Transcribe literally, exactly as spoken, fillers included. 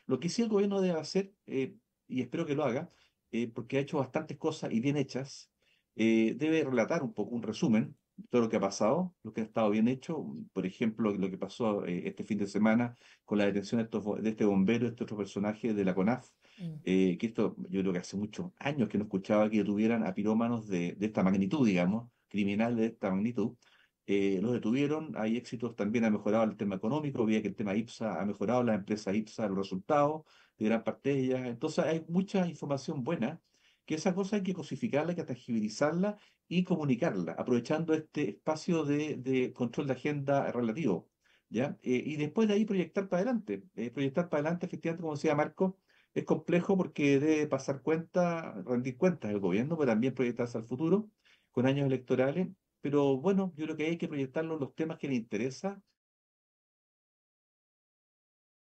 Lo que sí el gobierno debe hacer, eh, y espero que lo haga, eh, porque ha hecho bastantes cosas y bien hechas, eh, debe relatar un poco, un resumen de todo lo que ha pasado, lo que ha estado bien hecho. Por ejemplo, lo que pasó eh, este fin de semana con la detención de, estos, bo- de este bombero, este otro personaje de la CONAF, Mm. eh, que esto yo creo que hace muchos años que no escuchaba que detuvieran a pirómanos de, de esta magnitud, digamos, criminal de esta magnitud. Eh, los detuvieron, hay éxitos, también ha mejorado el tema económico, veía que el tema IPSA ha mejorado, la empresa IPSA, los resultados de gran parte de ellas. Entonces hay mucha información buena, que esa cosa hay que cosificarla, hay que tangibilizarla y comunicarla, aprovechando este espacio de, de control de agenda relativo. ¿Ya? Eh, y después de ahí proyectar para adelante. Eh, proyectar para adelante, efectivamente, como decía Marco, es complejo porque debe pasar cuenta, rendir cuentas el gobierno, pero también proyectarse al futuro con años electorales. Pero bueno, yo creo que hay que proyectarlo en los temas que le interesan